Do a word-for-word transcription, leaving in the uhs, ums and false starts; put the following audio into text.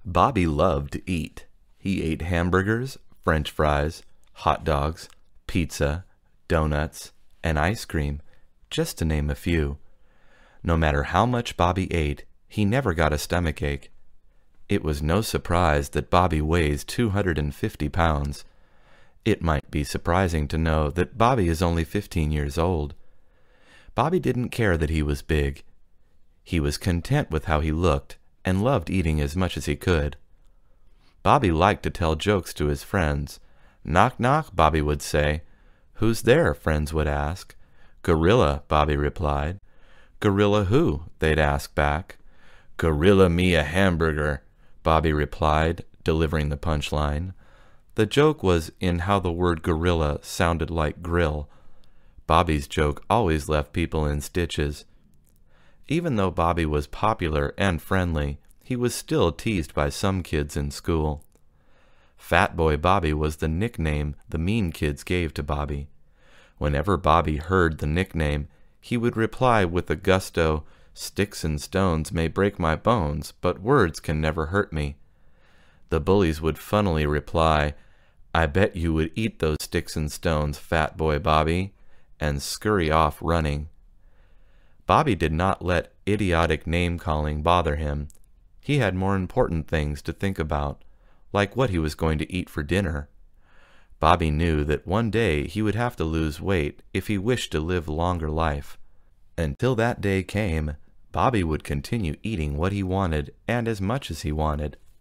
Bobby loved to eat. He ate hamburgers, French fries, hot dogs, pizza, donuts, and ice cream, just to name a few. No matter how much Bobby ate, he never got a stomachache. It was no surprise that Bobby weighs two hundred fifty pounds. It might be surprising to know that Bobby is only fifteen years old. Bobby didn't care that he was big. He was content with how he looked and loved eating as much as he could. Bobby liked to tell jokes to his friends. "Knock, knock," Bobby would say. "Who's there?" friends would ask. "Gorilla," Bobby replied. "Gorilla who?" they'd ask back. "Gorilla me a hamburger," Bobby replied, delivering the punchline. The joke was in how the word gorilla sounded like grill. Bobby's joke always left people in stitches. Even though Bobby was popular and friendly, he was still teased by some kids in school. Fat Boy Bobby was the nickname the mean kids gave to Bobby. Whenever Bobby heard the nickname, he would reply with a gusto, "Sticks and stones may break my bones, but words can never hurt me." The bullies would funnily reply, "I bet you would eat those sticks and stones, Fat Boy Bobby," and scurry off running. Bobby did not let idiotic name-calling bother him. He had more important things to think about, like what he was going to eat for dinner. Bobby knew that one day he would have to lose weight if he wished to live a longer life. Until that day came, Bobby would continue eating what he wanted and as much as he wanted.